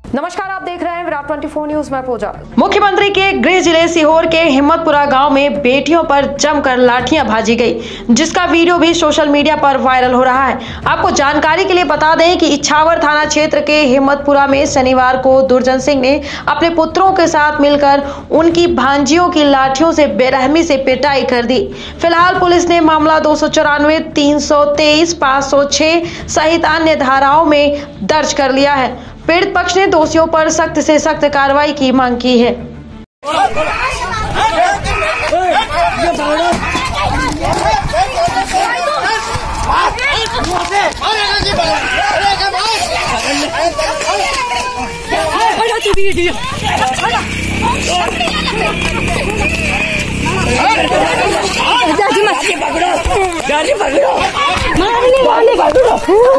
नमस्कार, आप देख रहे हैं विराट 24 न्यूज में पूजा। मुख्यमंत्री के गृह जिले सीहोर के हिम्मतपुरा गांव में बेटियों पर जमकर लाठियां भाजी गई, जिसका वीडियो भी सोशल मीडिया पर वायरल हो रहा है। आपको जानकारी के लिए बता दें कि इछावर थाना क्षेत्र के हिम्मतपुरा में शनिवार को दुर्जन सिंह ने अपने पुत्रों के साथ मिलकर उनकी भांजियों की लाठियों से बेरहमी से पिटाई कर दी। फिलहाल पुलिस ने मामला 294, 323, 506 सहित अन्य धाराओं में दर्ज कर लिया है। पीड़ित पक्ष ने दोषियों पर सख्त से सख्त कार्रवाई की मांग की है। गाड़ी पकड़ो, गाड़ी पकड़ो।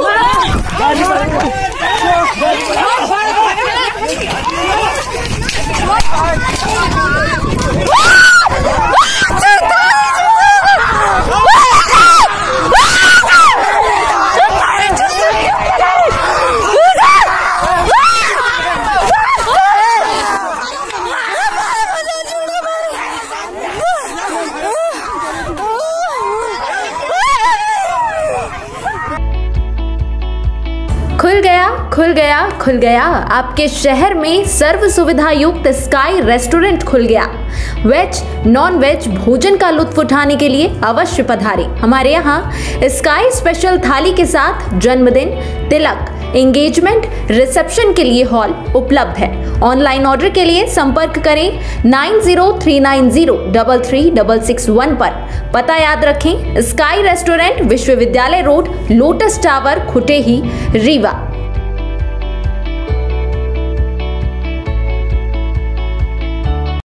खुल गया आपके शहर में सर्व सुविधा युक्त स्काई रेस्टोरेंट खुल गया। वेज नॉन वेज भोजन का लुत्फ उठाने के लिए अवश्य पधारें। हमारे यहाँ स्काई स्पेशल थाली के साथ जन्मदिन, तिलक, एंगेजमेंट, रिसेप्शन के लिए हॉल उपलब्ध है। ऑनलाइन ऑर्डर के लिए संपर्क करें 9039033661 पर। पता याद रखें, स्काई रेस्टोरेंट, विश्वविद्यालय road, lotus tower, Khutehi, Rewa.